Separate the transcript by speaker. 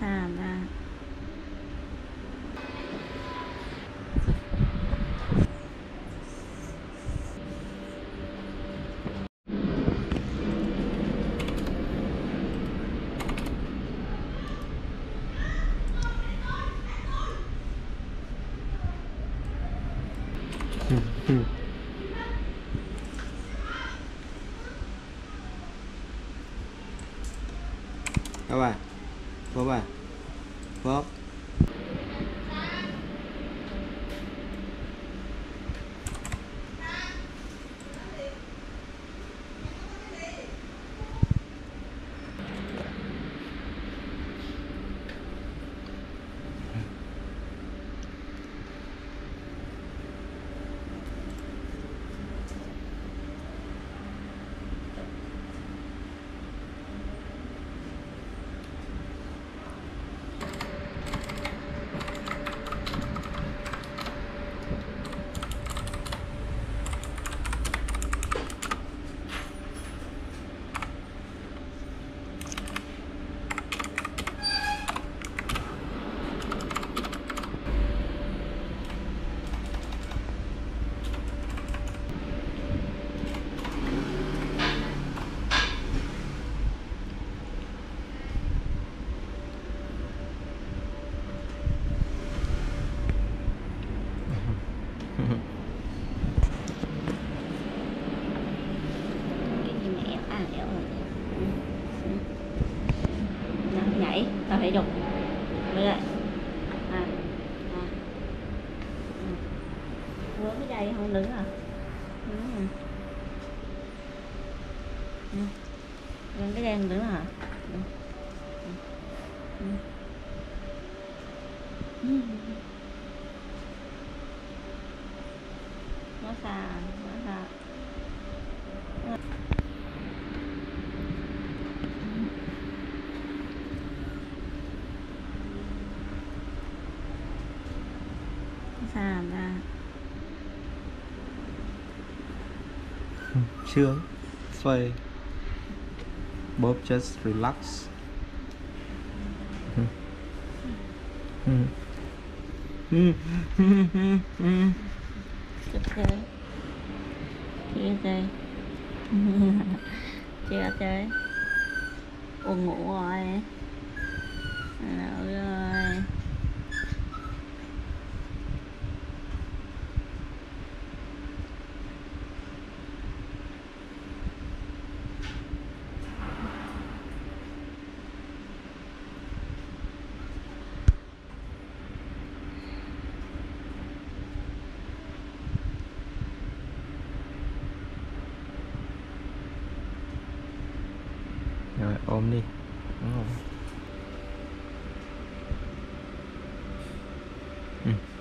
Speaker 1: xa ra.
Speaker 2: Bóp à? Bóp à? Bóp.
Speaker 1: Cái gì mẹ éo rồi. Nhảy tao thể dục đây lại vướng cái dây không đứng à, vướng cái dây không đứng à. Nó xa xa ra.
Speaker 2: Sướng. Xoay. Bóp just relax.
Speaker 1: Chút chơi chia chơi chia chơi buồn ngủ rồi. Rồi
Speaker 2: Rồi ôm đi. Đúng rồi.